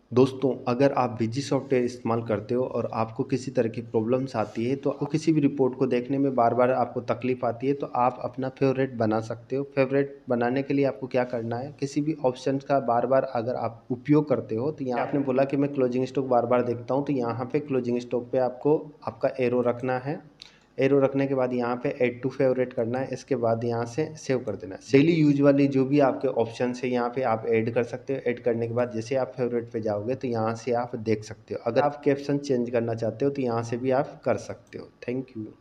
दोस्तों, अगर आप विजी सॉफ्टवेयर इस्तेमाल करते हो और आपको किसी तरह की प्रॉब्लम्स आती है तो आपको किसी भी रिपोर्ट को देखने में बार बार आपको तकलीफ आती है, तो आप अपना फेवरेट बना सकते हो। फेवरेट बनाने के लिए आपको क्या करना है, किसी भी ऑप्शन का बार बार अगर आप उपयोग करते हो, तो यहाँ आपने बोला कि मैं क्लोजिंग स्टॉक बार बार देखता हूँ, तो यहाँ पे क्लोजिंग स्टॉक पे आपको आपका एरो रखना है। एरो रखने के बाद यहाँ पे ऐड टू फेवरेट करना है। इसके बाद यहाँ से सेव कर देना है। डेली यूज वाली जो भी आपके ऑप्शन है यहाँ पे आप ऐड कर सकते हो। ऐड करने के बाद जैसे आप फेवरेट पे जाओगे तो यहाँ से आप देख सकते हो। अगर आप कैप्शन चेंज करना चाहते हो तो यहाँ से भी आप कर सकते हो। Thank you.